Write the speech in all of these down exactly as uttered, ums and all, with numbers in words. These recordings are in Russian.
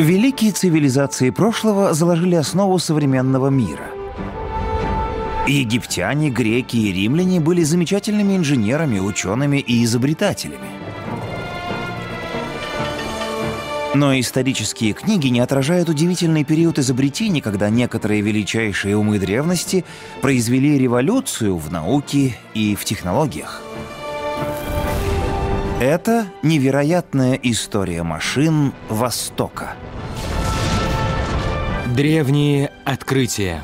Великие цивилизации прошлого заложили основу современного мира. Египтяне, греки и римляне были замечательными инженерами, учеными и изобретателями. Но исторические книги не отражают удивительный период изобретений, когда некоторые величайшие умы древности произвели революцию в науке и в технологиях. Это невероятная история машин Востока. Древние открытия.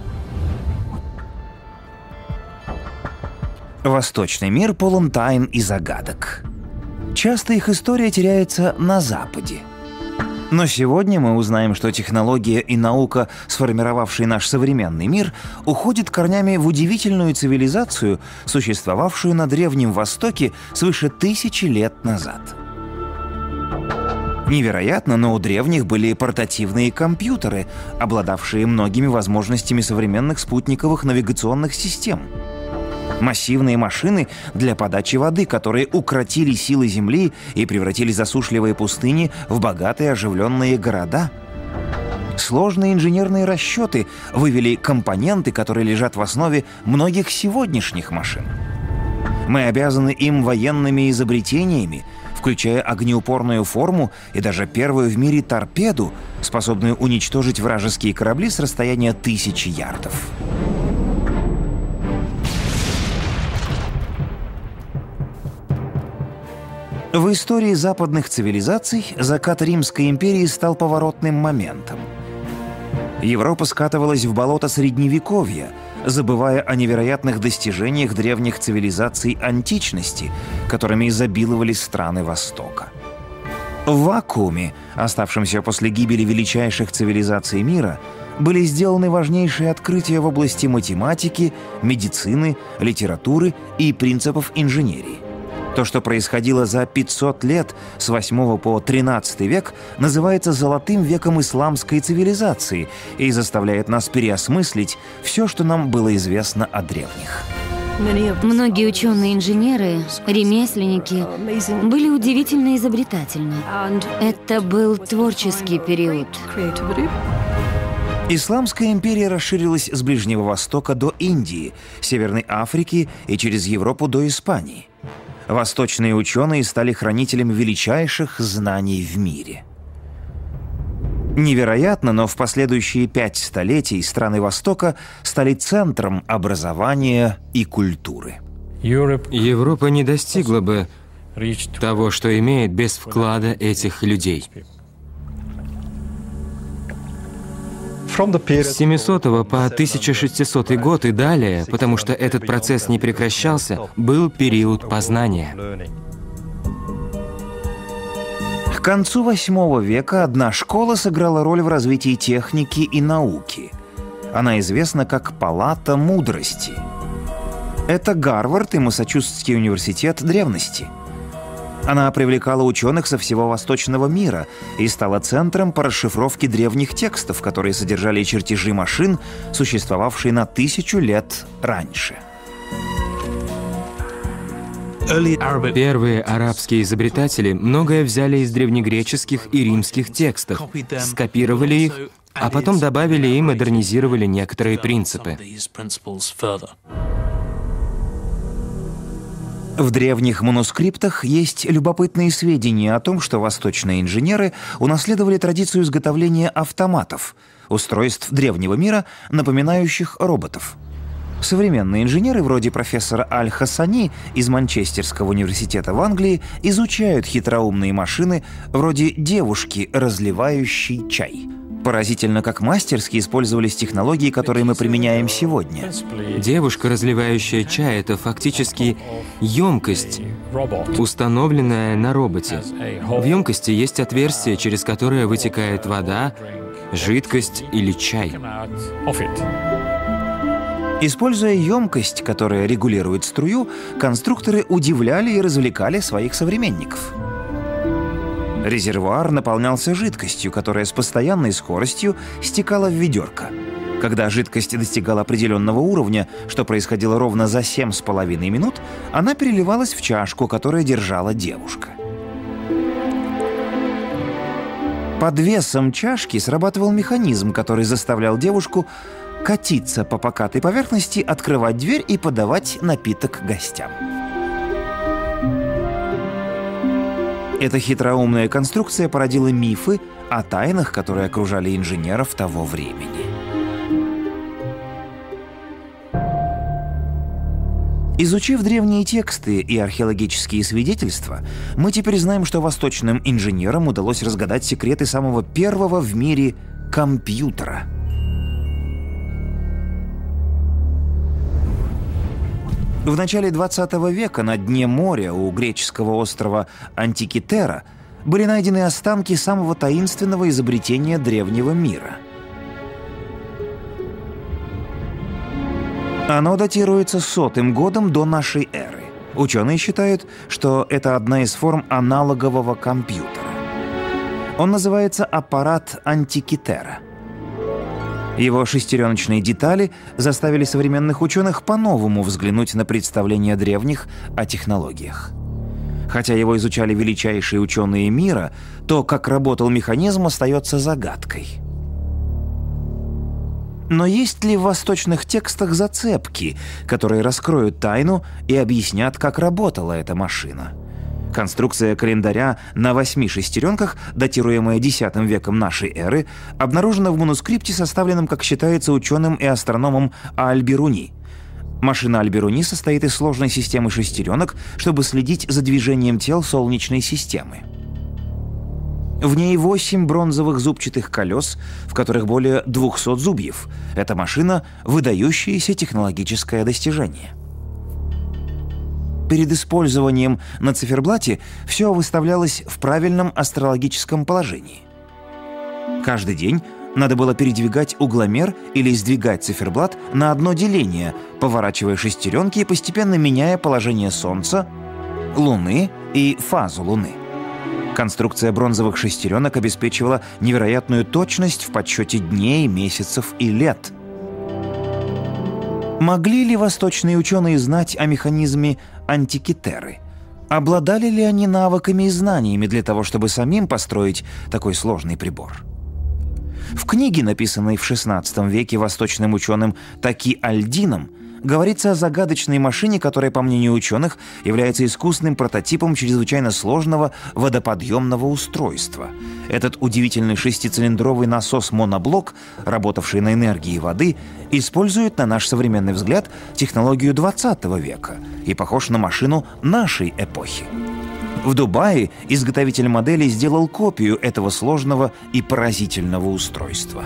Восточный мир полон тайн и загадок. Часто их история теряется на Западе. Но сегодня мы узнаем, что технология и наука, сформировавшие наш современный мир, уходят корнями в удивительную цивилизацию, существовавшую на Древнем Востоке свыше тысячи лет назад. Невероятно, но у древних были портативные компьютеры, обладавшие многими возможностями современных спутниковых навигационных систем. Массивные машины для подачи воды, которые укротили силы Земли и превратили засушливые пустыни в богатые оживленные города. Сложные инженерные расчеты вывели компоненты, которые лежат в основе многих сегодняшних машин. Мы обязаны им военными изобретениями, включая огнеупорную форму и даже первую в мире торпеду, способную уничтожить вражеские корабли с расстояния тысячи ярдов. В истории западных цивилизаций закат Римской империи стал поворотным моментом. Европа скатывалась в болото Средневековья, забывая о невероятных достижениях древних цивилизаций античности, которыми изобиловали страны Востока. В вакууме, оставшемся после гибели величайших цивилизаций мира, были сделаны важнейшие открытия в области математики, медицины, литературы и принципов инженерии. То, что происходило за пятьсот лет с восьмого по тринадцатый век, называется «золотым веком исламской цивилизации» и заставляет нас переосмыслить все, что нам было известно о древних. Многие ученые-инженеры, ремесленники были удивительно изобретательны. Это был творческий период. Исламская империя расширилась с Ближнего Востока до Индии, Северной Африки и через Европу до Испании. Восточные ученые стали хранителями величайших знаний в мире. Невероятно, но в последующие пять столетий страны Востока стали центром образования и культуры. Европа не достигла бы того, что имеет, без вклада этих людей. С семисотого по тысяча шестисотый год и далее, потому что этот процесс не прекращался, был период познания. К концу восьмого века одна школа сыграла роль в развитии техники и науки. Она известна как «Палата мудрости». Это Гарвард и Массачусетский университет древности. Она привлекала ученых со всего восточного мира и стала центром по расшифровке древних текстов, которые содержали чертежи машин, существовавшие на тысячу лет раньше. Первые арабские изобретатели многое взяли из древнегреческих и римских текстов, скопировали их, а потом добавили и модернизировали некоторые принципы. В древних манускриптах есть любопытные сведения о том, что восточные инженеры унаследовали традицию изготовления автоматов, устройств древнего мира, напоминающих роботов. Современные инженеры, вроде профессора Аль-Хасани из Манчестерского университета в Англии, изучают хитроумные машины вроде девушки, разливающей чай. Поразительно, как мастерски использовались технологии, которые мы применяем сегодня. Девушка, разливающая чай, — это фактически емкость, установленная на роботе. В емкости есть отверстие, через которое вытекает вода, жидкость или чай. Используя емкость, которая регулирует струю, конструкторы удивляли и развлекали своих современников. Резервуар наполнялся жидкостью, которая с постоянной скоростью стекала в ведерко. Когда жидкость достигала определенного уровня, что происходило ровно за семь с половиной минут, она переливалась в чашку, которую держала девушка. Под весом чашки срабатывал механизм, который заставлял девушку катиться по покатой поверхности, открывать дверь и подавать напиток гостям. Эта хитроумная конструкция породила мифы о тайнах, которые окружали инженеров того времени. Изучив древние тексты и археологические свидетельства, мы теперь знаем, что восточным инженерам удалось разгадать секреты самого первого в мире компьютера. В начале двадцатого века на дне моря у греческого острова Антикитера были найдены останки самого таинственного изобретения древнего мира. Оно датируется сотым годом до нашей эры. Ученые считают, что это одна из форм аналогового компьютера. Он называется аппарат Антикитера. Его шестереночные детали заставили современных ученых по-новому взглянуть на представления древних о технологиях. Хотя его изучали величайшие ученые мира, то, как работал механизм, остается загадкой. Но есть ли в восточных текстах зацепки, которые раскроют тайну и объяснят, как работала эта машина? Конструкция календаря на восьми шестеренках, датируемая десятым веком нашей эры, обнаружена в манускрипте, составленном, как считается, ученым и астрономом Аль-Бируни. Машина Аль-Бируни состоит из сложной системы шестеренок, чтобы следить за движением тел Солнечной системы. В ней восемь бронзовых зубчатых колес, в которых более двухсот зубьев. Эта машина – выдающееся технологическое достижение. Перед использованием на циферблате все выставлялось в правильном астрологическом положении. Каждый день надо было передвигать угломер или сдвигать циферблат на одно деление, поворачивая шестеренки и постепенно меняя положение Солнца, Луны и фазу Луны. Конструкция бронзовых шестеренок обеспечивала невероятную точность в подсчете дней, месяцев и лет. Могли ли восточные ученые знать о механизме Антикитеры? Обладали ли они навыками и знаниями для того, чтобы самим построить такой сложный прибор? В книге, написанной в шестнадцатом веке восточным ученым Таки аль-Дином, говорится о загадочной машине, которая, по мнению ученых, является искусным прототипом чрезвычайно сложного водоподъемного устройства. Этот удивительный шестицилиндровый насос-моноблок, работавший на энергии воды, использует, на наш современный взгляд, технологию двадцатого века и похож на машину нашей эпохи. В Дубае изготовитель модели сделал копию этого сложного и поразительного устройства.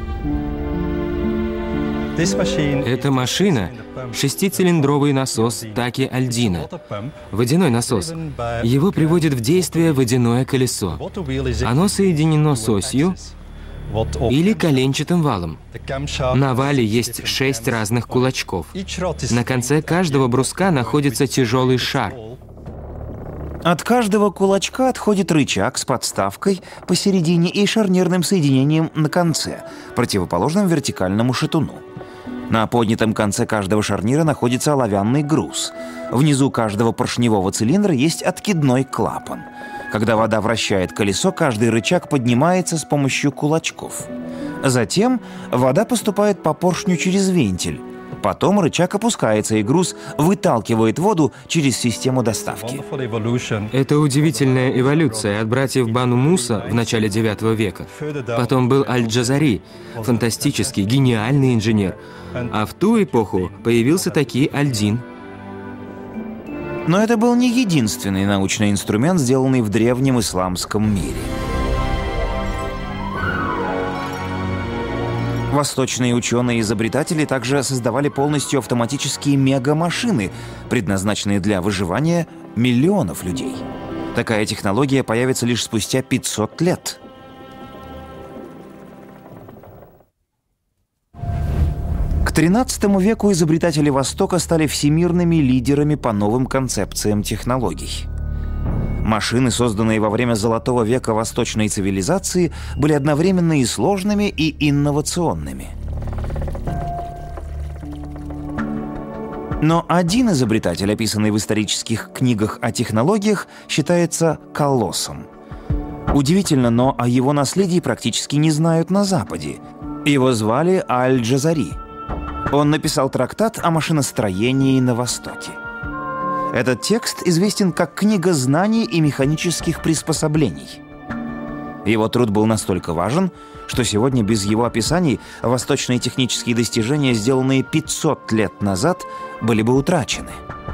Эта машина — шестицилиндровый насос Таки аль-Дина. Водяной насос. Его приводит в действие водяное колесо. Оно соединено с осью или коленчатым валом. На вале есть шесть разных кулачков. На конце каждого бруска находится тяжелый шар. От каждого кулачка отходит рычаг с подставкой посередине и шарнирным соединением на конце, противоположным вертикальному шатуну. На поднятом конце каждого шарнира находится оловянный груз. Внизу каждого поршневого цилиндра есть откидной клапан. Когда вода вращает колесо, каждый рычаг поднимается с помощью кулачков. Затем вода поступает по поршню через вентиль. Потом рычаг опускается, и груз выталкивает воду через систему доставки. Это удивительная эволюция от братьев Бану Муса в начале девятого века. Потом был Аль-Джазари, фантастический, гениальный инженер. А в ту эпоху появился Таки аль-Дин. Но это был не единственный научный инструмент, сделанный в древнем исламском мире. Восточные ученые и изобретатели также создавали полностью автоматические мегамашины, предназначенные для выживания миллионов людей. Такая технология появится лишь спустя пятьсот лет. К тринадцатому веку изобретатели Востока стали всемирными лидерами по новым концепциям технологий. Машины, созданные во время Золотого века восточной цивилизации, были одновременно и сложными, и инновационными. Но один изобретатель, описанный в исторических книгах о технологиях, считается колоссом. Удивительно, но о его наследии практически не знают на Западе. Его звали Аль-Джазари. Он написал трактат о машиностроении на Востоке. Этот текст известен как «Книга знаний и механических приспособлений». Его труд был настолько важен, что сегодня без его описаний восточные технические достижения, сделанные пятьсот лет назад, были бы утрачены.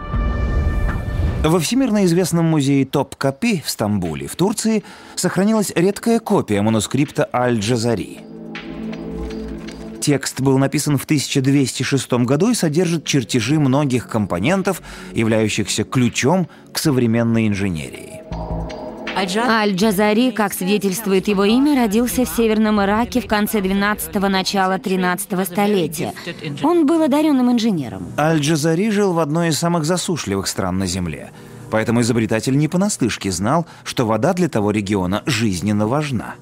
Во всемирно известном музее Топкапи в Стамбуле, в Турции, сохранилась редкая копия манускрипта Аль-Джазари. Текст был написан в тысяча двести шестом году и содержит чертежи многих компонентов, являющихся ключом к современной инженерии. Аль-Джазари, как свидетельствует его имя, родился в Северном Ираке в конце двенадцатого – начала тринадцатого столетия. Он был одаренным инженером. Аль-Джазари жил в одной из самых засушливых стран на Земле, поэтому изобретатель не понаслышке знал, что вода для того региона жизненно важна.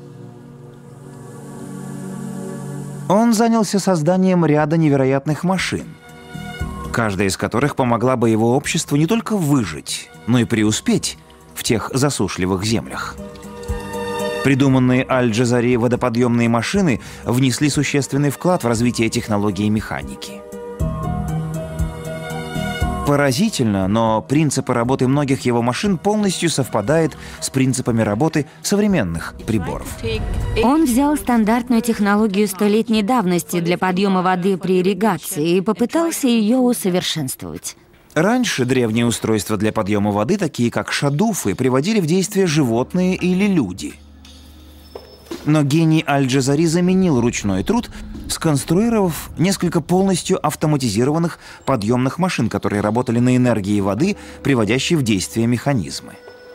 Он занялся созданием ряда невероятных машин, каждая из которых помогла бы его обществу не только выжить, но и преуспеть в тех засушливых землях. Придуманные Аль-Джазари водоподъемные машины внесли существенный вклад в развитие технологии механики. Поразительно, но принципы работы многих его машин полностью совпадают с принципами работы современных приборов. Он взял стандартную технологию столетней давности для подъема воды при ирригации и попытался ее усовершенствовать. Раньше древние устройства для подъема воды, такие как шадуфы, приводили в действие животные или люди. Но гений Аль-Джазари заменил ручной труд, сконструировав несколько полностью автоматизированных подъемных машин, которые работали на энергии воды, приводящей в действие механизмы.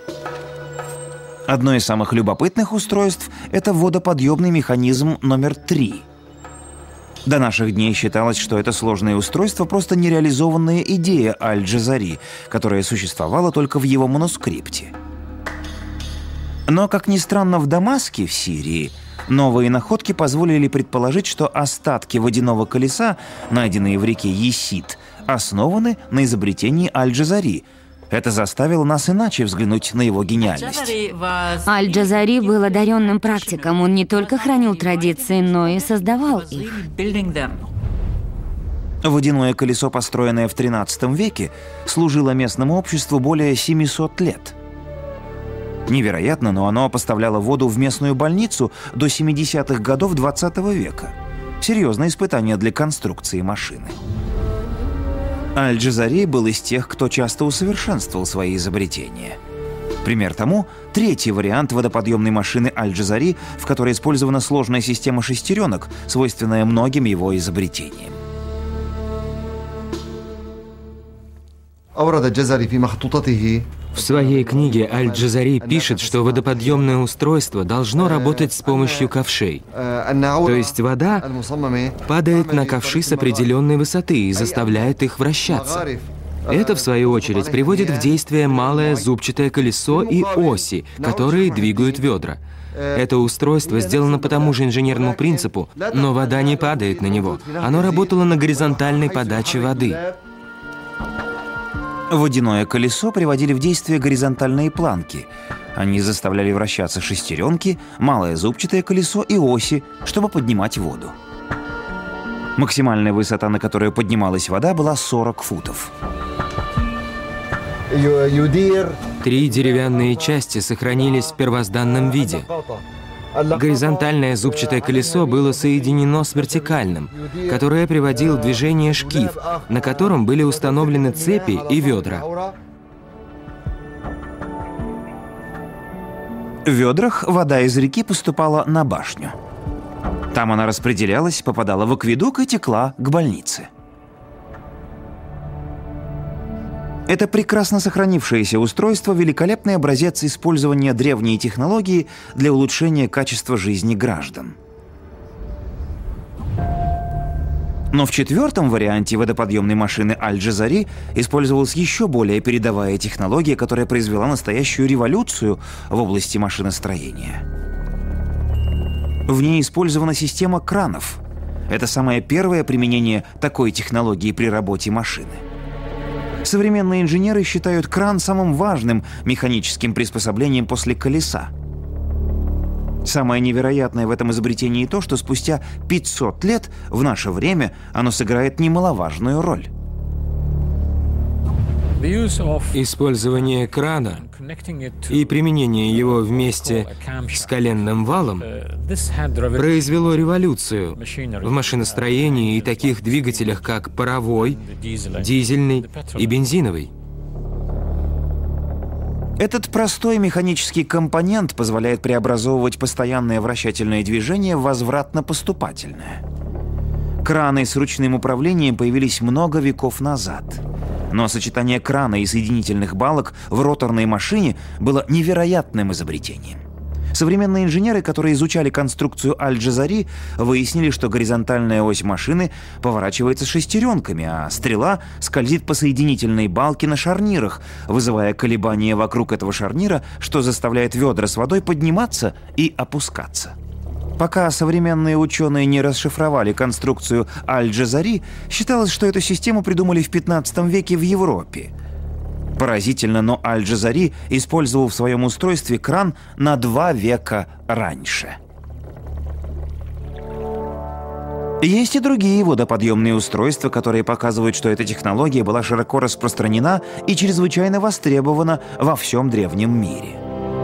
Одно из самых любопытных устройств – это водоподъемный механизм номер три. До наших дней считалось, что это сложное устройство – просто нереализованная идея Аль-Джазари, которая существовала только в его манускрипте. Но, как ни странно, в Дамаске, в Сирии, новые находки позволили предположить, что остатки водяного колеса, найденные в реке Есид, основаны на изобретении Аль-Джазари. Это заставило нас иначе взглянуть на его гениальность. Аль-Джазари был одаренным практиком. Он не только хранил традиции, но и создавал их. Водяное колесо, построенное в тринадцатом веке, служило местному обществу более семисот лет. Невероятно, но оно поставляло воду в местную больницу до семидесятых годов двадцатого века. Серьезное испытание для конструкции машины. Аль-Джазари был из тех, кто часто усовершенствовал свои изобретения. Пример тому – третий вариант водоподъемной машины Аль-Джазари, в которой использована сложная система шестеренок, свойственная многим его изобретениям. В своей книге Аль-Джазари пишет, что водоподъемное устройство должно работать с помощью ковшей. То есть вода падает на ковши с определенной высоты и заставляет их вращаться. Это, в свою очередь, приводит в действие малое зубчатое колесо и оси, которые двигают ведра. Это устройство сделано по тому же инженерному принципу, но вода не падает на него. Оно работало на горизонтальной подаче воды. Водяное колесо приводили в действие горизонтальные планки. Они заставляли вращаться шестеренки, малое зубчатое колесо и оси, чтобы поднимать воду. Максимальная высота, на которую поднималась вода, была сорок футов. Три деревянные части сохранились в первозданном виде. Горизонтальное зубчатое колесо было соединено с вертикальным, которое приводил в движение шкив, на котором были установлены цепи и ведра. В ведрах вода из реки поступала на башню. Там она распределялась, попадала в акведук и текла к больнице. Это прекрасно сохранившееся устройство – великолепный образец использования древней технологии для улучшения качества жизни граждан. Но в четвертом варианте водоподъемной машины Аль-Джазари использовалась еще более передовая технология, которая произвела настоящую революцию в области машиностроения. В ней использована система кранов. Это самое первое применение такой технологии при работе машины. Современные инженеры считают кран самым важным механическим приспособлением после колеса. Самое невероятное в этом изобретении то, что спустя пятьсот лет в наше время оно сыграет немаловажную роль. Использование крана и применение его вместе с коленным валом произвело революцию в машиностроении и таких двигателях, как паровой, дизельный и бензиновый. Этот простой механический компонент позволяет преобразовывать постоянное вращательное движение в возвратно-поступательное. Краны с ручным управлением появились много веков назад. Но сочетание крана и соединительных балок в роторной машине было невероятным изобретением. Современные инженеры, которые изучали конструкцию Аль-Джазари, выяснили, что горизонтальная ось машины поворачивается шестеренками, а стрела скользит по соединительной балке на шарнирах, вызывая колебания вокруг этого шарнира, что заставляет ведра с водой подниматься и опускаться. Пока современные ученые не расшифровали конструкцию Аль-Джазари, считалось, что эту систему придумали в пятнадцатом веке в Европе. Поразительно, но Аль-Джазари использовал в своем устройстве кран на два века раньше. Есть и другие водоподъемные устройства, которые показывают, что эта технология была широко распространена и чрезвычайно востребована во всем древнем мире.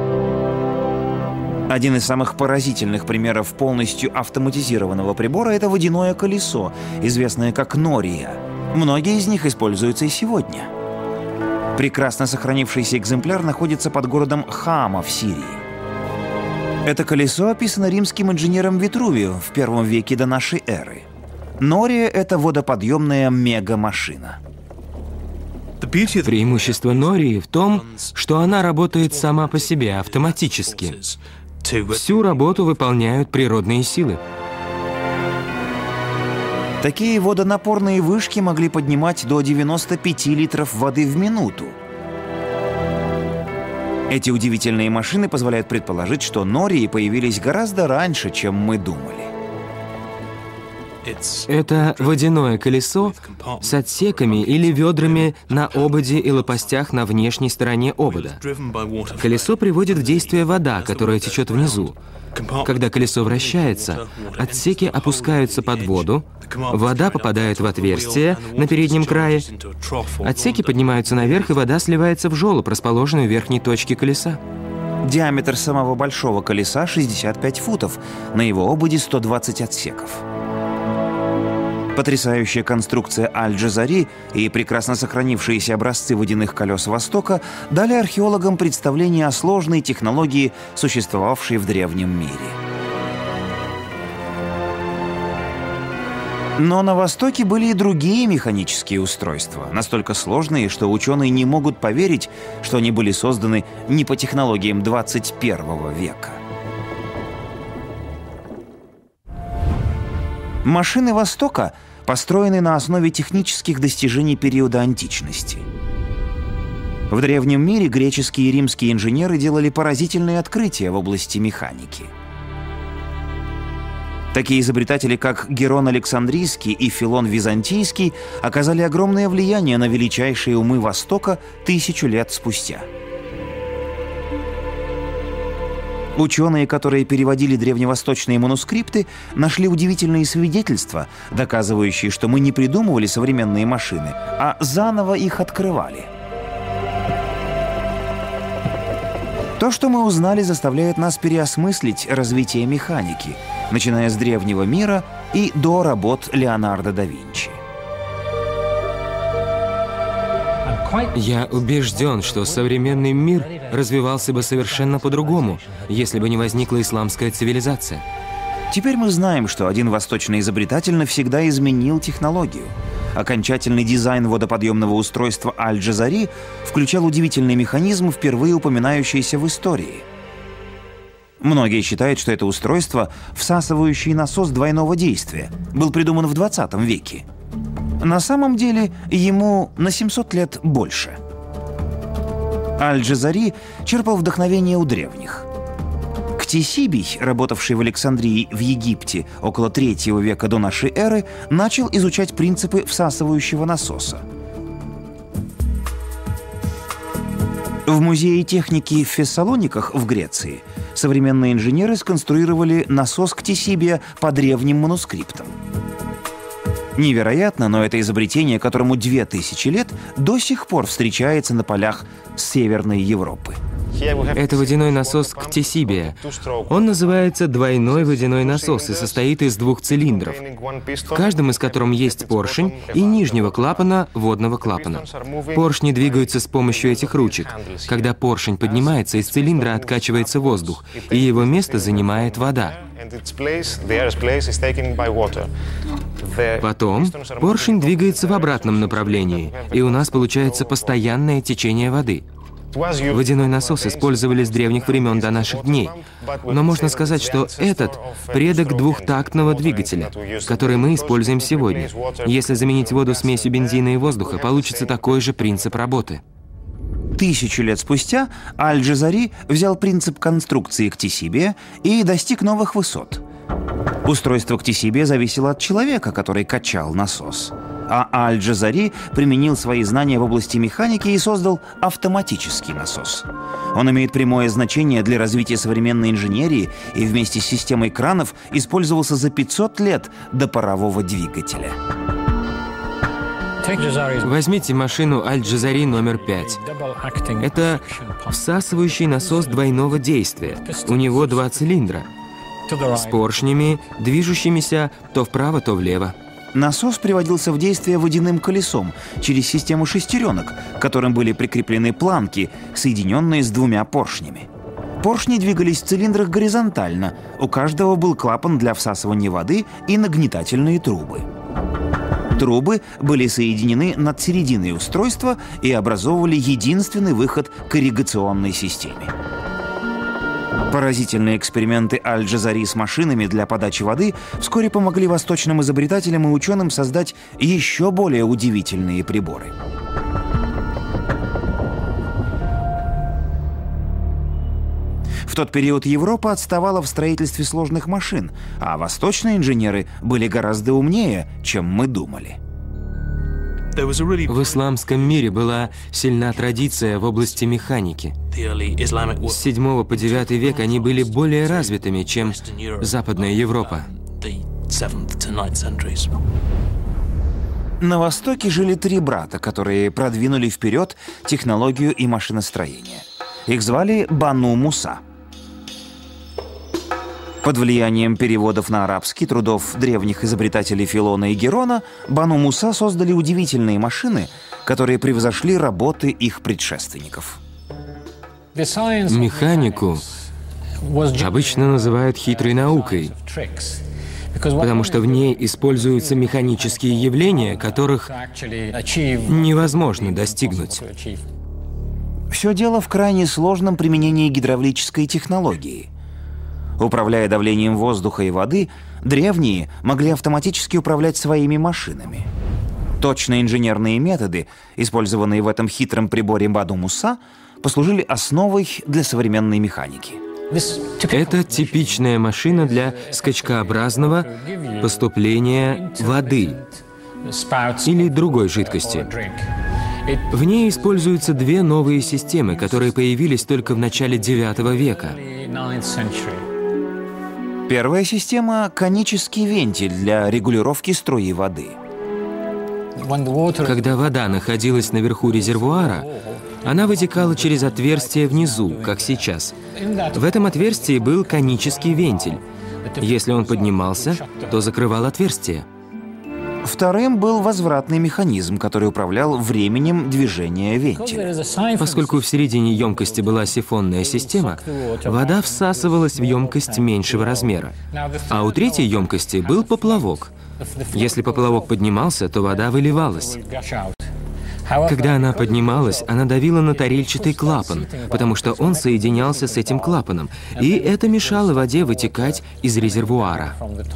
Один из самых поразительных примеров полностью автоматизированного прибора – это водяное колесо, известное как Нория. Многие из них используются и сегодня. Прекрасно сохранившийся экземпляр находится под городом Хама в Сирии. Это колесо описано римским инженером Витрувио в первом веке до нашей эры. Нория – это водоподъемная мегамашина. Преимущество Нории в том, что она работает сама по себе, автоматически. Всю работу выполняют природные силы. Такие водонапорные вышки могли поднимать до девяноста пяти литров воды в минуту. Эти удивительные машины позволяют предположить, что Нории появились гораздо раньше, чем мы думали. Это водяное колесо с отсеками или ведрами на ободе и лопастях на внешней стороне обода. Колесо приводит в действие вода, которая течет внизу. Когда колесо вращается, отсеки опускаются под воду, вода попадает в отверстие на переднем крае, отсеки поднимаются наверх, и вода сливается в желоб, расположенный в верхней точке колеса. Диаметр самого большого колеса шестьдесят пять футов, на его ободе сто двадцать отсеков. Потрясающая конструкция Аль-Джазари и прекрасно сохранившиеся образцы водяных колес Востока дали археологам представление о сложной технологии, существовавшей в древнем мире. Но на Востоке были и другие механические устройства, настолько сложные, что ученые не могут поверить, что они были созданы не по технологиям двадцать первого века. Машины Востока построены на основе технических достижений периода античности. В древнем мире греческие и римские инженеры делали поразительные открытия в области механики. Такие изобретатели, как Герон Александрийский и Филон Византийский, оказали огромное влияние на величайшие умы Востока тысячу лет спустя. Ученые, которые переводили древневосточные манускрипты, нашли удивительные свидетельства, доказывающие, что мы не придумывали современные машины, а заново их открывали. То, что мы узнали, заставляет нас переосмыслить развитие механики, начиная с древнего мира и до работ Леонардо да Винчи. Я убежден, что современный мир развивался бы совершенно по-другому, если бы не возникла исламская цивилизация. Теперь мы знаем, что один восточный изобретатель навсегда изменил технологию. Окончательный дизайн водоподъемного устройства Аль-Джазари включал удивительный механизм, впервые упоминающийся в истории. Многие считают, что это устройство, всасывающий насос двойного действия, был придуман в двадцатом веке. На самом деле ему на семьсот лет больше. Аль-Джазари черпал вдохновение у древних. Ктисибий, работавший в Александрии в Египте около третьего века до нашей эры, начал изучать принципы всасывающего насоса. В музее техники в Фессалониках в Греции современные инженеры сконструировали насос Ктисибия по древним манускриптам. Невероятно, но это изобретение, которому две тысячи лет, до сих пор встречается на полях Северной Европы. Это водяной насос Ктисибия. Он называется двойной водяной насос и состоит из двух цилиндров, в каждом из которых есть поршень и нижнего клапана водного клапана. Поршни двигаются с помощью этих ручек. Когда поршень поднимается, из цилиндра откачивается воздух, и его место занимает вода. Потом поршень двигается в обратном направлении, и у нас получается постоянное течение воды. Водяной насос использовали с древних времен до наших дней, но можно сказать, что этот предок двухтактного двигателя, который мы используем сегодня. Если заменить воду смесью бензина и воздуха, получится такой же принцип работы. Тысячу лет спустя Аль-Джазари взял принцип конструкции Ктисибия и достиг новых высот. Устройство Ктисибия зависело от человека, который качал насос. А Аль-Джазари применил свои знания в области механики и создал автоматический насос. Он имеет прямое значение для развития современной инженерии и вместе с системой кранов использовался за пятьсот лет до парового двигателя. Возьмите машину Аль-Джазари номер пять. Это всасывающий насос двойного действия. У него два цилиндра с поршнями, движущимися то вправо, то влево. Насос приводился в действие водяным колесом через систему шестеренок, к которым были прикреплены планки, соединенные с двумя поршнями. Поршни двигались в цилиндрах горизонтально, у каждого был клапан для всасывания воды и нагнетательные трубы. Трубы были соединены над серединой устройства и образовывали единственный выход к ирригационной системе. Поразительные эксперименты Аль-Джазари с машинами для подачи воды вскоре помогли восточным изобретателям и ученым создать еще более удивительные приборы. В тот период Европа отставала в строительстве сложных машин, а восточные инженеры были гораздо умнее, чем мы думали. В исламском мире была сильна традиция в области механики. С седьмого по девятый век они были более развитыми, чем Западная Европа. На Востоке жили три брата, которые продвинули вперед технологию и машиностроение. Их звали Бану Муса. Под влиянием переводов на арабский трудов древних изобретателей Филона и Герона Бану Муса создали удивительные машины, которые превзошли работы их предшественников. Механику обычно называют хитрой наукой, потому что в ней используются механические явления, которых невозможно достигнуть. Все дело в крайне сложном применении гидравлической технологии. Управляя давлением воздуха и воды, древние могли автоматически управлять своими машинами. Точные инженерные методы, использованные в этом хитром приборе Бану Муса, послужили основой для современной механики. Это типичная машина для скачкообразного поступления воды или другой жидкости. В ней используются две новые системы, которые появились только в начале девятого века. Первая система — конический вентиль для регулировки струи воды. Когда вода находилась наверху резервуара, она вытекала через отверстие внизу, как сейчас. В этом отверстии был конический вентиль. Если он поднимался, то закрывал отверстие. Вторым был возвратный механизм, который управлял временем движения вентиля. Поскольку в середине емкости была сифонная система, вода всасывалась в емкость меньшего размера. А у третьей емкости был поплавок. Если поплавок поднимался, то вода выливалась. Когда она поднималась, она давила на тарельчатый клапан, потому что он соединялся с этим клапаном, и это мешало воде вытекать из резервуара.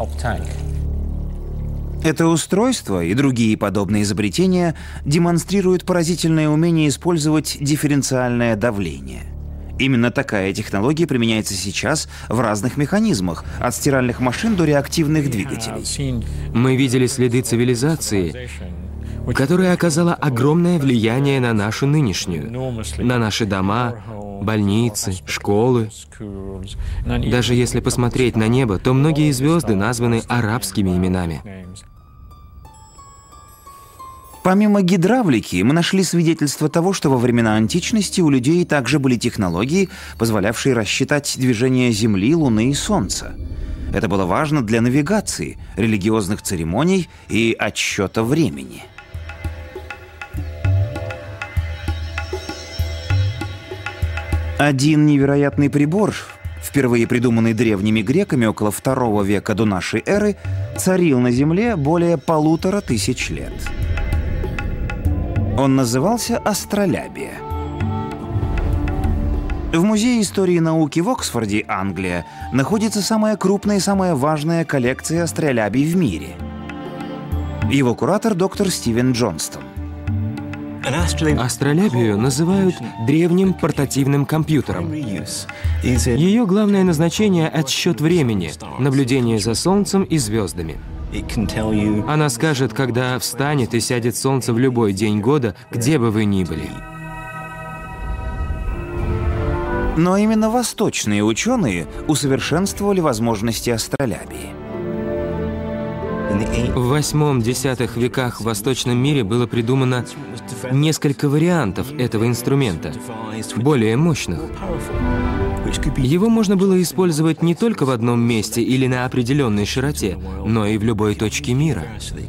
Это устройство и другие подобные изобретения демонстрируют поразительное умение использовать дифференциальное давление. Именно такая технология применяется сейчас в разных механизмах, от стиральных машин до реактивных двигателей. Мы видели следы цивилизации, которая оказала огромное влияние на нашу нынешнюю, на наши дома, больницы, школы. Даже если посмотреть на небо, то многие звезды названы арабскими именами. Помимо гидравлики, мы нашли свидетельство того, что во времена античности у людей также были технологии, позволявшие рассчитать движение Земли, Луны и Солнца. Это было важно для навигации, религиозных церемоний и отсчета времени. Один невероятный прибор, впервые придуманный древними греками около второго века до нашей эры, царил на Земле более полутора тысяч лет. Он назывался астролябия. В Музее истории науки в Оксфорде, Англия, находится самая крупная и самая важная коллекция астролябий в мире. Его куратор доктор Стивен Джонстон. Астролябию называют древним портативным компьютером. Ее главное назначение — отсчет времени, наблюдение за Солнцем и звездами. Она скажет, когда встанет и сядет солнце в любой день года, где бы вы ни были. Но именно восточные ученые усовершенствовали возможности астролябии. В восьмом-десятых веках в восточном мире было придумано несколько вариантов этого инструмента, более мощных. Его можно было использовать не только в одном месте или на определенной широте, но и в любой точке мира.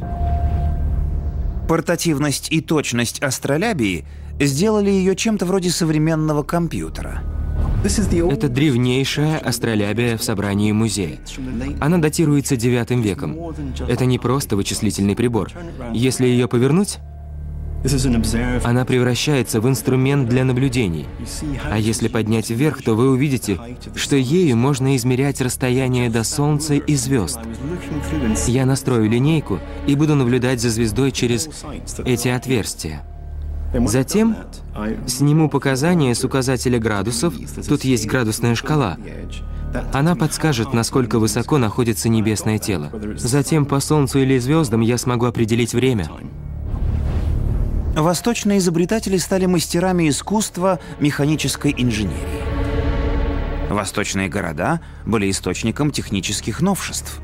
Портативность и точность астролябии сделали ее чем-то вроде современного компьютера. Это древнейшая астролябия в собрании музея. Она датируется девятым веком. Это не просто вычислительный прибор. Если ее повернуть, она превращается в инструмент для наблюдений. А если поднять вверх, то вы увидите, что ею можно измерять расстояние до Солнца и звезд. Я настрою линейку и буду наблюдать за звездой через эти отверстия. Затем сниму показания с указателя градусов. Тут есть градусная шкала. Она подскажет, насколько высоко находится небесное тело. Затем по Солнцу или звездам я смогу определить время. Восточные изобретатели стали мастерами искусства механической инженерии. Восточные города были источником технических новшеств.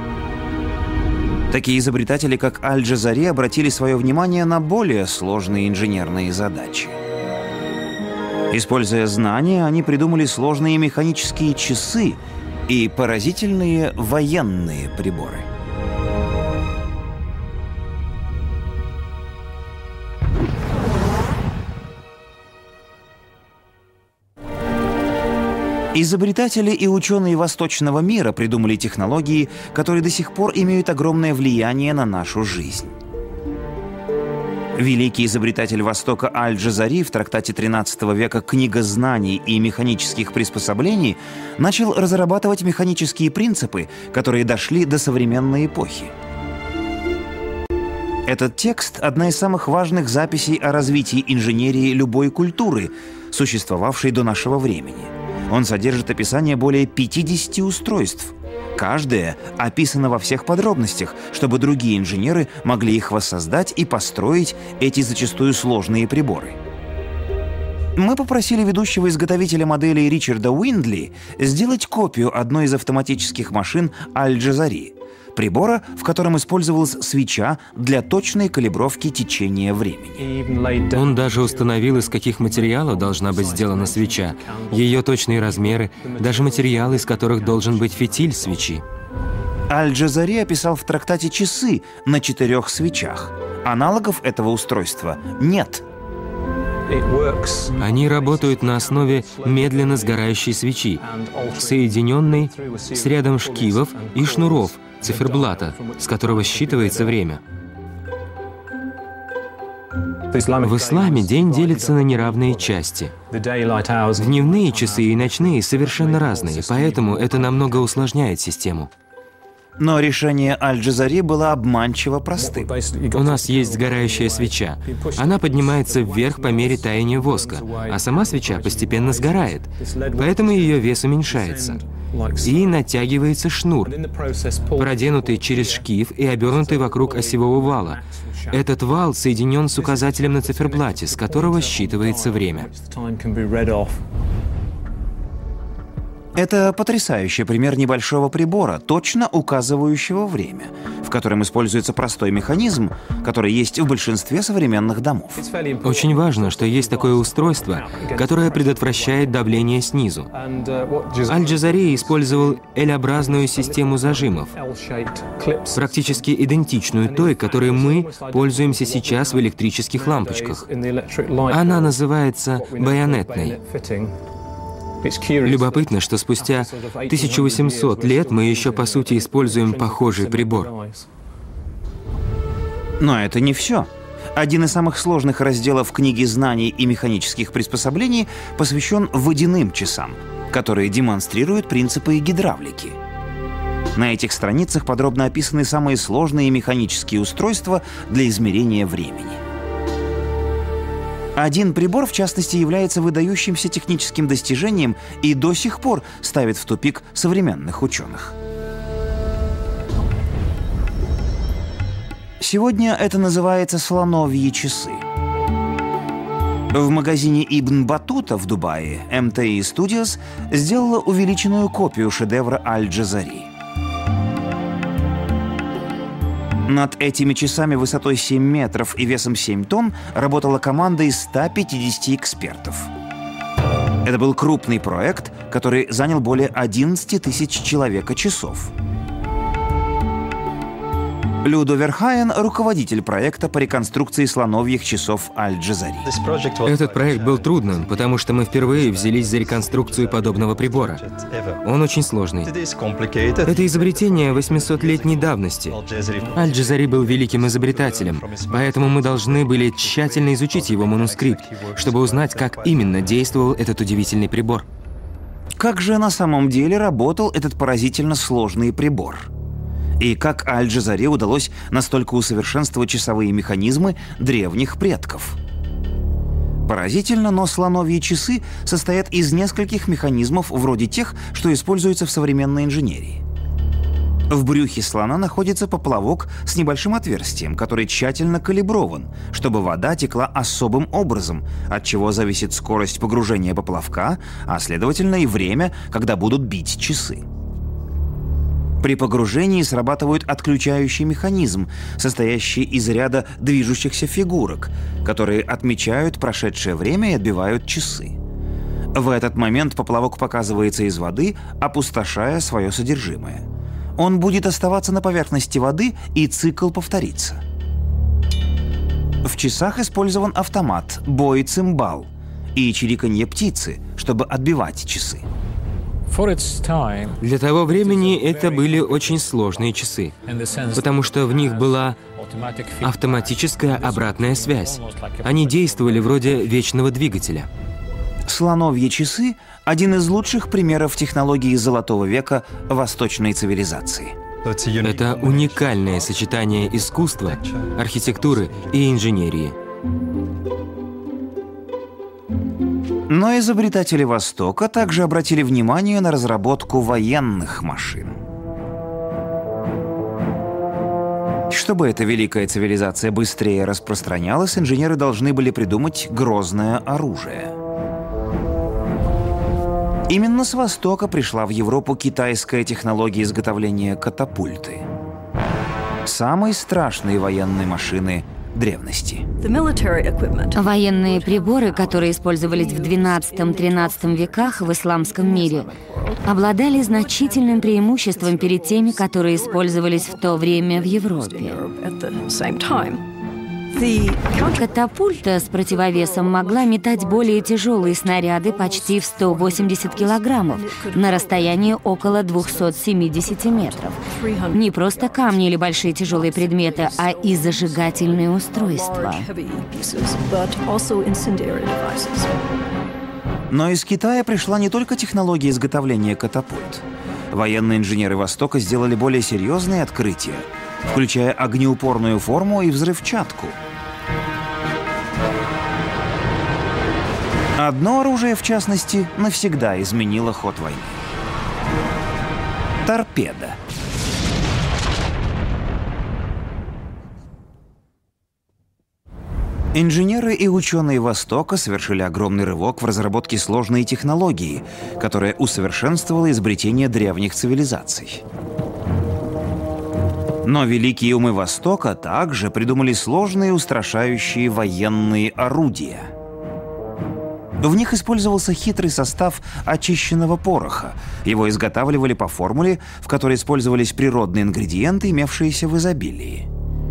Такие изобретатели, как Аль-Джазари, обратили свое внимание на более сложные инженерные задачи. Используя знания, они придумали сложные механические часы и поразительные военные приборы. Изобретатели и ученые восточного мира придумали технологии, которые до сих пор имеют огромное влияние на нашу жизнь. Великий изобретатель Востока Аль-Джазари в трактате тринадцатого века «Книга знаний и механических приспособлений» начал разрабатывать механические принципы, которые дошли до современной эпохи. Этот текст – одна из самых важных записей о развитии инженерии любой культуры, существовавшей до нашего времени. Он содержит описание более пятидесяти устройств. Каждое описано во всех подробностях, чтобы другие инженеры могли их воссоздать и построить эти зачастую сложные приборы. Мы попросили ведущего изготовителя моделей Ричарда Уиндли сделать копию одной из автоматических машин Аль-Джазари, прибора, в котором использовалась свеча для точной калибровки течения времени. Он даже установил, из каких материалов должна быть сделана свеча, ее точные размеры, даже материалы, из которых должен быть фитиль свечи. Аль-Джазари описал в трактате часы на четырех свечах. Аналогов этого устройства нет. Они работают на основе медленно сгорающей свечи, соединенной с рядом шкивов и шнуров, циферблата, с которого считывается время. В исламе день делится на неравные части. Дневные часы и ночные совершенно разные, поэтому это намного усложняет систему. Но решение Аль-Джазари было обманчиво простым. У нас есть сгорающая свеча. Она поднимается вверх по мере таяния воска, а сама свеча постепенно сгорает, поэтому ее вес уменьшается. и натягивается шнур, проденутый через шкив и обернутый вокруг осевого вала. Этот вал соединен с указателем на циферблате, с которого считывается время. Это потрясающий пример небольшого прибора, точно указывающего время, в котором используется простой механизм, который есть в большинстве современных домов. Очень важно, что есть такое устройство, которое предотвращает давление снизу. Аль-Джазари использовал L-образную систему зажимов, практически идентичную той, которой мы пользуемся сейчас в электрических лампочках. Она называется байонетной. Любопытно, что спустя тысячу восемьсот лет мы еще по сути используем похожий прибор. Но это не все. Один из самых сложных разделов книги знаний и механических приспособлений посвящен водяным часам, которые демонстрируют принципы гидравлики. На этих страницах подробно описаны самые сложные механические устройства для измерения времени. Один прибор, в частности, является выдающимся техническим достижением и до сих пор ставит в тупик современных ученых. Сегодня это называется слоновьи часы. В магазине Ибн Батута в Дубае эм тэ и Studios сделала увеличенную копию шедевра Аль-Джазари. Над этими часами высотой семь метров и весом семь тонн работала команда из ста пятидесяти экспертов. Это был крупный проект, который занял более одиннадцати тысяч человека-часов. Людо Верхаен — руководитель проекта по реконструкции слоновьих часов Аль-Джазари. Этот проект был трудным, потому что мы впервые взялись за реконструкцию подобного прибора. Он очень сложный. Это изобретение восьмисотлетней давности. Аль-Джазари был великим изобретателем, поэтому мы должны были тщательно изучить его манускрипт, чтобы узнать, как именно действовал этот удивительный прибор. Как же на самом деле работал этот поразительно сложный прибор? И как Аль-Джазари удалось настолько усовершенствовать часовые механизмы древних предков? Поразительно, но слоновьи часы состоят из нескольких механизмов вроде тех, что используются в современной инженерии. В брюхе слона находится поплавок с небольшим отверстием, который тщательно калиброван, чтобы вода текла особым образом, от чего зависит скорость погружения поплавка, а следовательно и время, когда будут бить часы. При погружении срабатывает отключающий механизм, состоящий из ряда движущихся фигурок, которые отмечают прошедшее время и отбивают часы. В этот момент поплавок показывается из воды, опустошая свое содержимое. Он будет оставаться на поверхности воды, и цикл повторится. В часах использован автомат, бой-цимбал и чириканье птицы, чтобы отбивать часы. Для того времени это были очень сложные часы, потому что в них была автоматическая обратная связь. Они действовали вроде вечного двигателя. Слоновьи часы — один из лучших примеров технологии Золотого века восточной цивилизации. Это уникальное сочетание искусства, архитектуры и инженерии. Но изобретатели Востока также обратили внимание на разработку военных машин. Чтобы эта великая цивилизация быстрее распространялась, инженеры должны были придумать грозное оружие. Именно с Востока пришла в Европу китайская технология изготовления катапульты. Самой страшной военной машины древности. Военные приборы, которые использовались в двенадцатом-тринадцатом веках в исламском мире, обладали значительным преимуществом перед теми, которые использовались в то время в Европе. Катапульта с противовесом могла метать более тяжелые снаряды почти в сто восемьдесят килограммов на расстоянии около двухсот семидесяти метров. Не просто камни или большие тяжелые предметы, а и зажигательные устройства. Но из Китая пришла не только технология изготовления катапульт. Военные инженеры Востока сделали более серьезные открытия, включая огнеупорную форму и взрывчатку. Одно оружие, в частности, навсегда изменило ход войны. Торпеда. Инженеры и ученые Востока совершили огромный рывок в разработке сложной технологии, которая усовершенствовала изобретение древних цивилизаций. Но великие умы Востока также придумали сложные устрашающие военные орудия. В них использовался хитрый состав очищенного пороха. Его изготавливали по формуле, в которой использовались природные ингредиенты, имевшиеся в изобилии.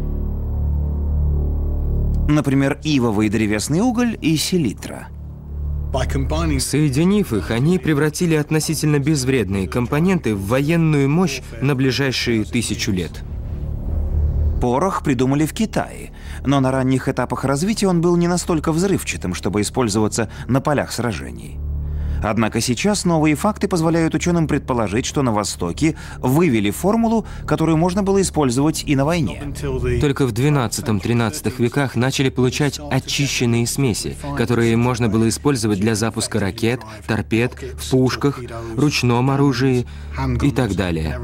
Например, ивовый древесный уголь и селитра. Соединив их, они превратили относительно безвредные компоненты в военную мощь на ближайшие тысячу лет. Порох придумали в Китае, но на ранних этапах развития он был не настолько взрывчатым, чтобы использоваться на полях сражений. Однако сейчас новые факты позволяют ученым предположить, что на Востоке вывели формулу, которую можно было использовать и на войне. Только в двенадцатом-тринадцатом веках начали получать очищенные смеси, которые можно было использовать для запуска ракет, торпед, в пушках, ручном оружии и так далее.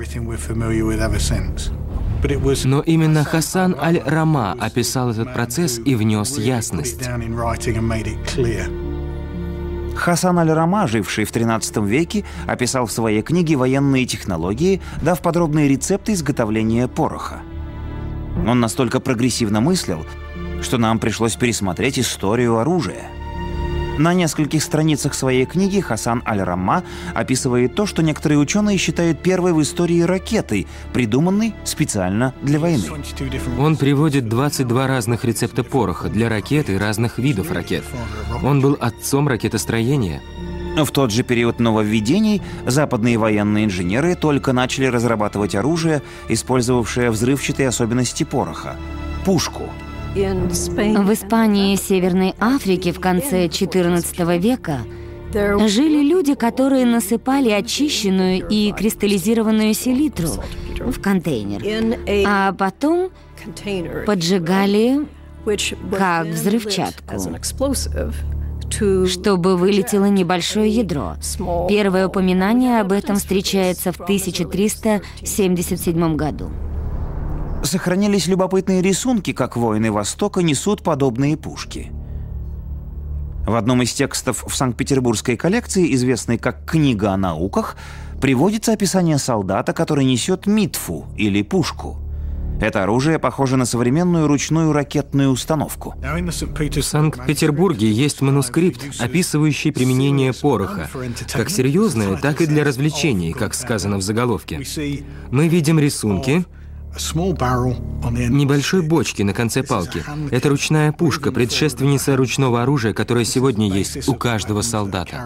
Но именно Хасан аль-Рама описал этот процесс и внес ясность. Хасан аль-Рама, живший в тринадцатом веке, описал в своей книге военные технологии, дав подробные рецепты изготовления пороха. Он настолько прогрессивно мыслил, что нам пришлось пересмотреть историю оружия. На нескольких страницах своей книги Хасан аль-Рама описывает то, что некоторые ученые считают первой в истории ракетой, придуманной специально для войны. Он приводит двадцать два разных рецепта пороха для ракет и разных видов ракет. Он был отцом ракетостроения. В тот же период нововведений западные военные инженеры только начали разрабатывать оружие, использовавшее взрывчатые особенности пороха – пушку. В Испании и Северной Африке в конце четырнадцатого века жили люди, которые насыпали очищенную и кристаллизированную селитру в контейнер, а потом поджигали как взрывчатку, чтобы вылетело небольшое ядро. Первое упоминание об этом встречается в тысяча триста семьдесят седьмом году. Сохранились любопытные рисунки, как воины Востока несут подобные пушки. В одном из текстов в Санкт-Петербургской коллекции, известной как «Книга о науках», приводится описание солдата, который несет митфу или пушку. Это оружие похоже на современную ручную ракетную установку. В Санкт-Петербурге есть манускрипт, описывающий применение пороха, как серьезное, так и для развлечений, как сказано в заголовке. Мы видим рисунки небольшой бочки на конце палки. Это ручная пушка, предшественница ручного оружия, которое сегодня есть у каждого солдата.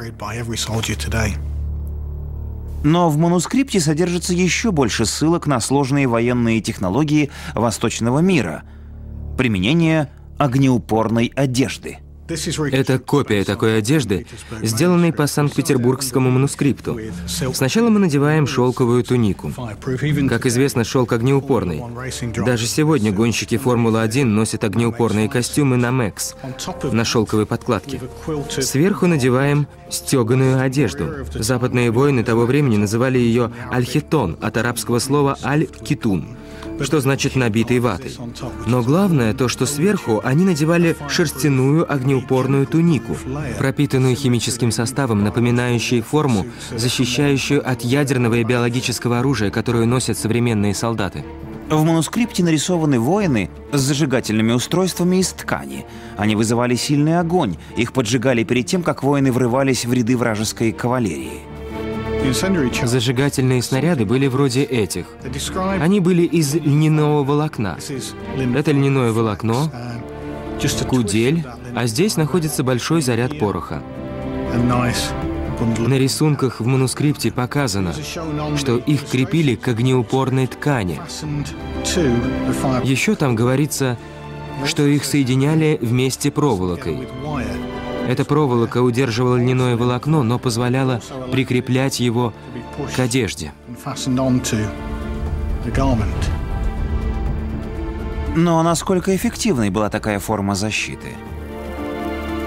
Но в манускрипте содержится еще больше ссылок на сложные военные технологии восточного мира. Применение огнеупорной одежды. Это копия такой одежды, сделанной по Санкт-Петербургскому манускрипту. Сначала мы надеваем шелковую тунику. Как известно, шелк огнеупорный. Даже сегодня гонщики Формулы один носят огнеупорные костюмы на Мэкс, на шелковой подкладке. Сверху надеваем стеганую одежду. Западные воины того времени называли ее аль-хитон, от арабского слова аль-китун, что значит «набитый ватой». Но главное то, что сверху они надевали шерстяную огнеупорную тунику, пропитанную химическим составом, напоминающей форму, защищающую от ядерного и биологического оружия, которую носят современные солдаты. В манускрипте нарисованы воины с зажигательными устройствами из ткани. Они вызывали сильный огонь, их поджигали перед тем, как воины врывались в ряды вражеской кавалерии. Зажигательные снаряды были вроде этих. Они были из льняного волокна. Это льняное волокно, кудель, а здесь находится большой заряд пороха. На рисунках в манускрипте показано, что их крепили к огнеупорной ткани. Еще там говорится, что их соединяли вместе проволокой. Эта проволока удерживала льняное волокно, но позволяла прикреплять его к одежде. Но насколько эффективной была такая форма защиты?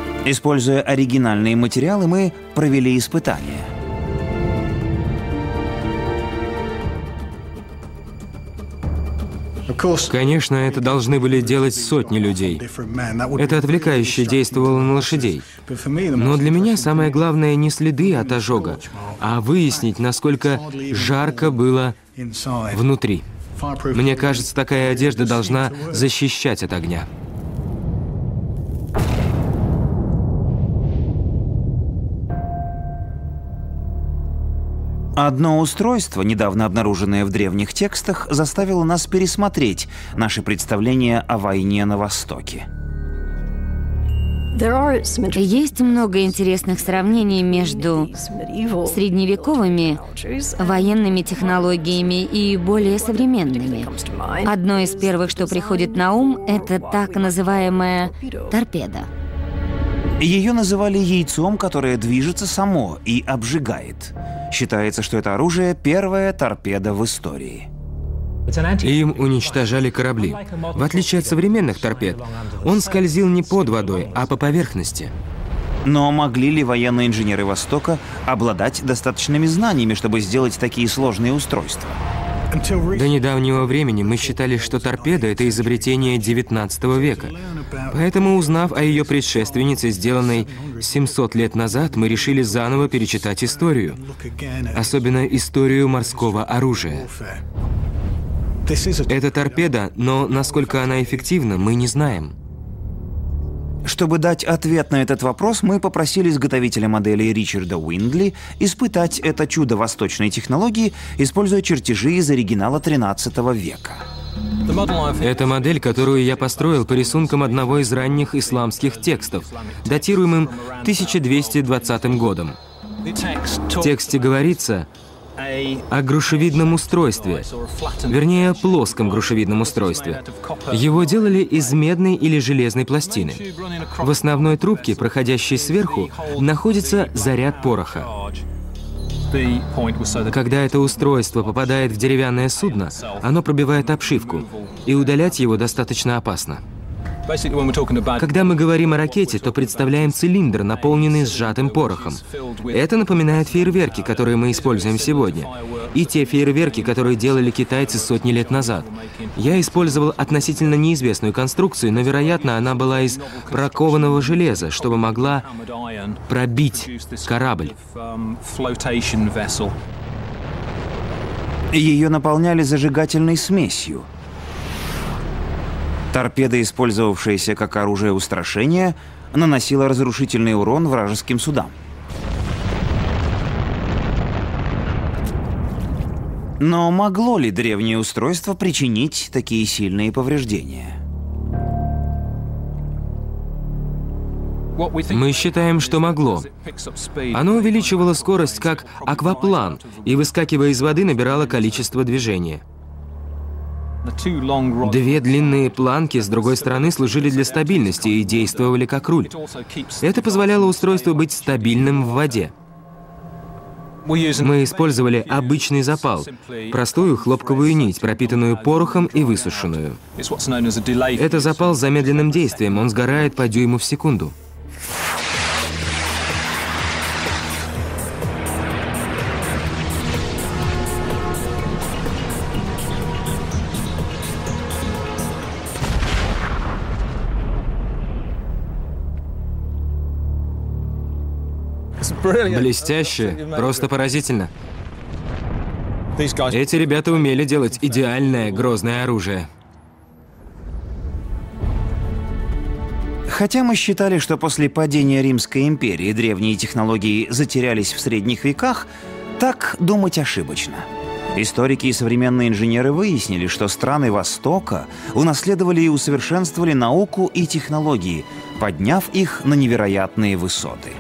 Используя оригинальные материалы, мы провели испытания. Конечно, это должны были делать сотни людей. Это отвлекающе действовало на лошадей. Но для меня самое главное не следы от ожога, а выяснить, насколько жарко было внутри. Мне кажется, такая одежда должна защищать от огня. Одно устройство, недавно обнаруженное в древних текстах, заставило нас пересмотреть наши представления о войне на Востоке. Есть много интересных сравнений между средневековыми военными технологиями и более современными. Одно из первых, что приходит на ум, это так называемая торпеда. Ее называли яйцом, которое движется само и обжигает. Считается, что это оружие — первая торпеда в истории. Им уничтожали корабли. В отличие от современных торпед, он скользил не под водой, а по поверхности. Но могли ли военные инженеры Востока обладать достаточными знаниями, чтобы сделать такие сложные устройства? До недавнего времени мы считали, что торпеда — это изобретение девятнадцатого века. Поэтому, узнав о ее предшественнице, сделанной семьсот лет назад, мы решили заново перечитать историю. Особенно историю морского оружия. Это торпеда, но насколько она эффективна, мы не знаем. Чтобы дать ответ на этот вопрос, мы попросили изготовителя модели Ричарда Уиндли испытать это чудо восточной технологии, используя чертежи из оригинала тринадцатого века. Это модель, которую я построил по рисункам одного из ранних исламских текстов, датируемым тысяча двести двадцатым годом. В тексте говорится о грушевидном устройстве, вернее, плоском грушевидном устройстве. Его делали из медной или железной пластины. В основной трубке, проходящей сверху, находится заряд пороха. Когда это устройство попадает в деревянное судно, оно пробивает обшивку, и удалять его достаточно опасно. Когда мы говорим о ракете, то представляем цилиндр, наполненный сжатым порохом. Это напоминает фейерверки, которые мы используем сегодня, и те фейерверки, которые делали китайцы сотни лет назад. Я использовал относительно неизвестную конструкцию, но, вероятно, она была из бракованного железа, чтобы могла пробить корабль. Ее наполняли зажигательной смесью. Торпеда, использовавшаяся как оружие устрашения, наносила разрушительный урон вражеским судам. Но могло ли древнее устройство причинить такие сильные повреждения? Мы считаем, что могло. Оно увеличивало скорость как акваплан и, выскакивая из воды, набирало количество движения. Две длинные планки с другой стороны служили для стабильности и действовали как руль. Это позволяло устройству быть стабильным в воде. Мы использовали обычный запал, простую хлопковую нить, пропитанную порохом и высушенную. Это запал с замедленным действием, он сгорает по дюйму в секунду. Блестяще, просто поразительно. Эти ребята умели делать идеальное грозное оружие. Хотя мы считали, что после падения Римской империи древние технологии затерялись в средних веках, так думать ошибочно. Историки и современные инженеры выяснили, что страны Востока унаследовали и усовершенствовали науку и технологии, подняв их на невероятные высоты.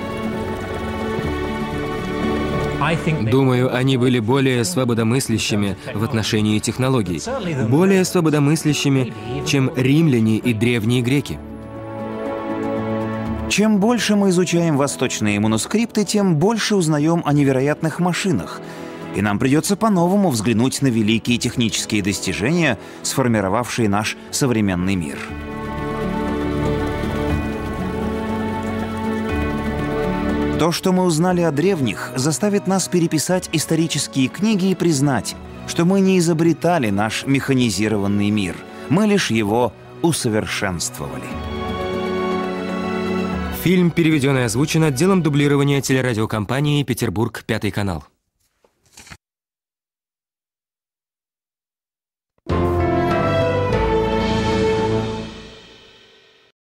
Думаю, они были более свободомыслящими в отношении технологий, более свободомыслящими, чем римляне и древние греки. Чем больше мы изучаем восточные манускрипты, тем больше узнаем о невероятных машинах, и нам придется по-новому взглянуть на великие технические достижения, сформировавшие наш современный мир. То, что мы узнали о древних, заставит нас переписать исторические книги и признать, что мы не изобретали наш механизированный мир, мы лишь его усовершенствовали. Фильм переведен и озвучен отделом дублирования телерадиокомпании «Петербург, пятый канал».